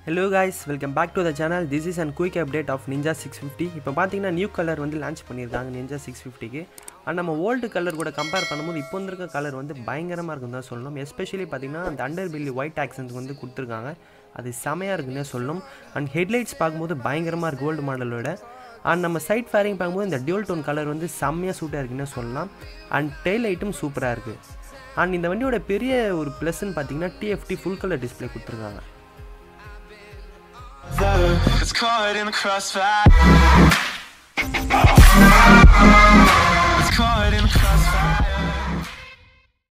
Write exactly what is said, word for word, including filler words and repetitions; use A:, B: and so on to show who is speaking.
A: Hello guys, welcome back to the channel. This is a quick update of Ninja six fifty. இப்போ பாத்தீங்கன்னா new colour வந்து launch பண்ணிருக்காங்க Ninja six fifty க்கு. and நம்ம old colour கூட compare பண்ணும்போது இப்போ வந்திருக்க கலர் வந்து பயங்கரமா இருக்குன்னு தான் சொல்லணும். எஸ்பெஷலி பாத்தீங்கன்னா அந்த அண்டர் பெல்லி ஒயிட் ஆக்சென்ட் வந்து கொடுத்திருக்காங்க. அது செமையா இருக்குன்னு சொல்லணும். and headlights பாக்கும்போது பயங்கரமா இருக்கு ஓல்ட் மாடலோட. and நம்ம சைட் ஃபேரிங் பாக்கும்போது இந்த டியூல் டோன் கலர் வந்து செமையா சூட்டா இருக்குன்னு சொல்லலாம். and tail lightum சூப்பரா இருக்கு. and இந்த வண்டியோட பெரிய ஒரு ப்ளஸ்ன்னு பாத்தீங்கன்னா T F T full color display கொடுத்திருக்காங்க.
B: It's caught in the crossfire.